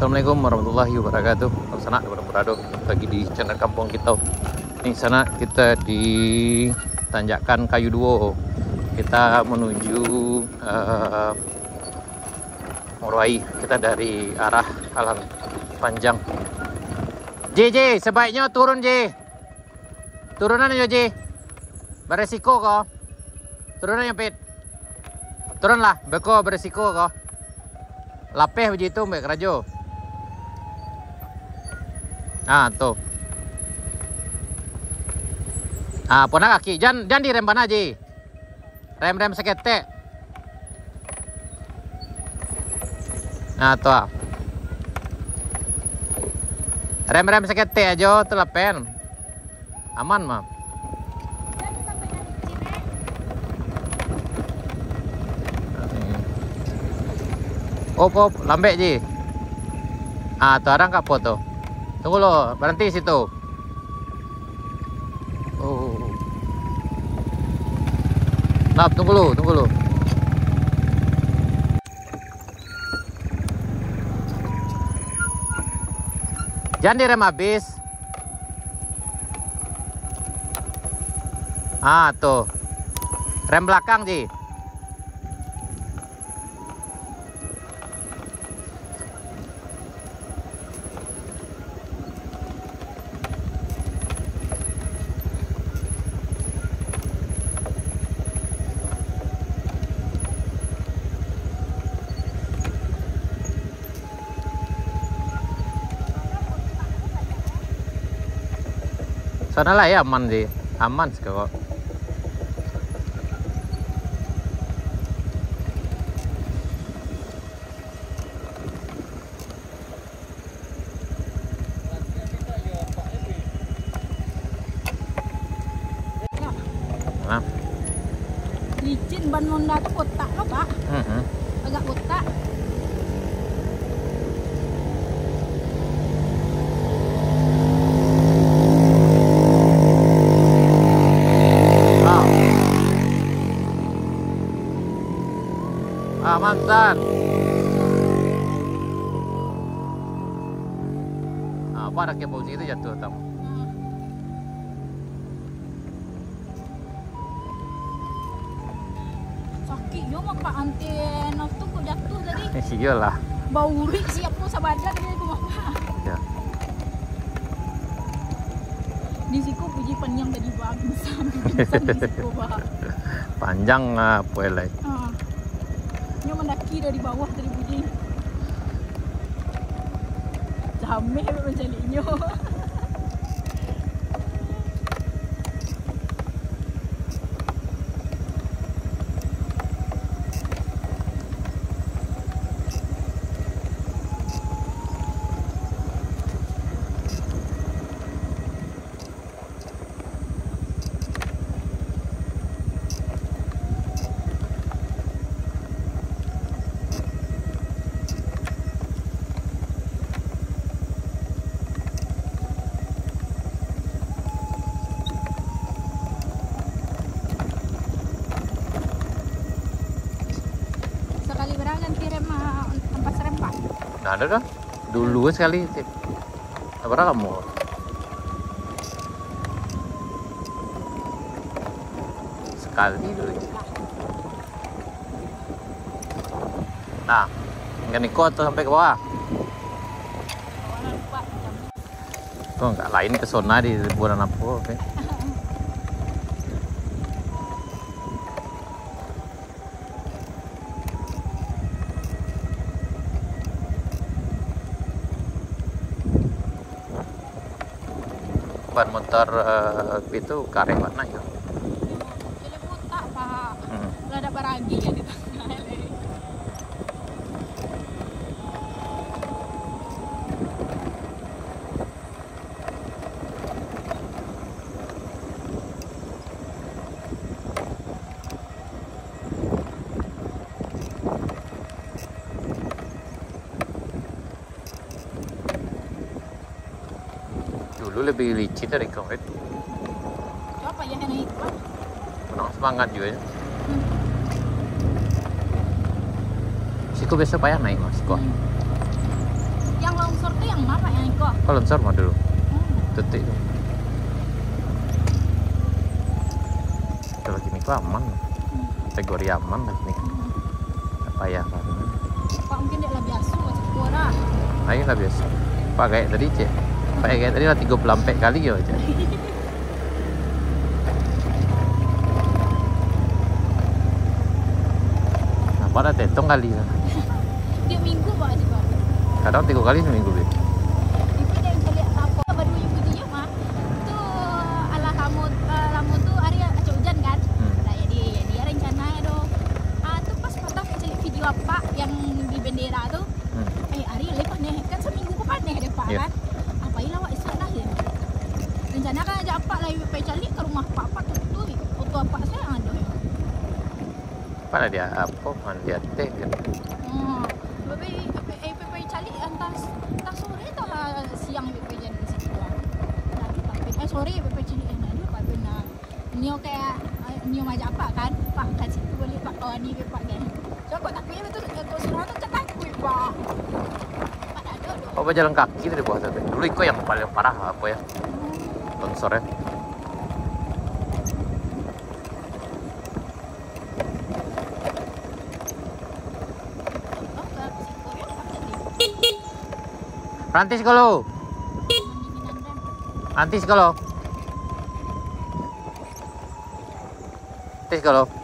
Assalamualaikum warahmatullahi wabarakatuh. Sana berado lagi di channel kampung kita. Ini sana kita di tanjakan Kayu Duo. Kita menuju Morowai. Kita dari arah Alam Panjang. J, sebaiknya turun J. Turunan aja J. Beresiko kok. Turunan yang pit. Turunlah, beko beresiko kok. Lapeh begitu mbak kerajo. Ah tuh. Ah pona kaki, jangan direm ban aja. Rem sekete. Nah tuh. Rem sekete aja tuh lapen. Aman mah. Op, lambek ji. Ah, tuh ada nggak foto? Tunggu lo, berhenti situ. Oh. Nah, tunggu lo. Jangan direm habis. Ah, tuh. Rem belakang ji. Sana lah ya aman sih, aman sih kok. Nah. Licin ban Honda tuh kotak loh Pak, agak kotak. Mantan. Apa ada kebau itu jatuh tamu. Sakitnya mah Pak antena tuh kok jatuh tadi. Iyalah. Bau urik siap tuh sabada tadi aku mah Pak. Ya. Di siku puji panjang tadi bagus sampai pingsan di siku Pak. Panjang apa lagi? Nyo mendaki dari bawah tadi puji. Jameh mencarinya. Nah, ada kan? Dulu sekali. Apa kamu? Sekali dulu. Nah, nggak ikut tuh sampai ke bawah. Tuh nggak lain ke zona di bulan apa? Okay. Ban motor itu karet warna ya. Jadi buta Pak. Nggak ada baragi ya di tengah. Dulu lebih licin dari kau itu. Apa ya naik Pak? Kurang semangat juga ya. Siku besok payah naik mas kok. Yang longsor tuh yang mana yang Iko? Kalau longsor mah dulu. Detik itu. Kalau gini kok aman. Kategori aman lah ini. Apa ya kan? Pak mungkin dia lah biasa macam kuara. Ayo lah biasa. Pak kayak tadi cek. Pak kayak tadi lah 34 kali ya cek. Nah, pada tetong kali sana. Dia minggu Pak aja Pak. Kadang 3 kali seminggu be. Itu dia yang lihat apa baru yang punya mah. Tuh ala kamu tuh hari aja hujan kan. Nah jadi rencananya dong. Tuh pas potong celik video apa yang di bendera tuh. Hari lepas nih kan seminggu ke paneh deh Pak kan. Apa ilah wak isu dah ya. Rencana kan aja apa lah ibu calik ke rumah Pak tuh auto apa saya ada ya. Pada dia apa? Man dia teh kan. PP calik entah sore atau siang PP jadi di situ. Nah, sore PP calik nanti Pak benar. Nio kayak nio aja apa kan? Pak kan situ boleh Pak ni Pak kan. Coba takutnya betul kau suruh tu takut Pak. Apa jalan kaki dari bawah tadi? Dulu itu yang paling parah apa ya? Longsor ya. Rantis kalau. Rantis kalau. Rantis kalau.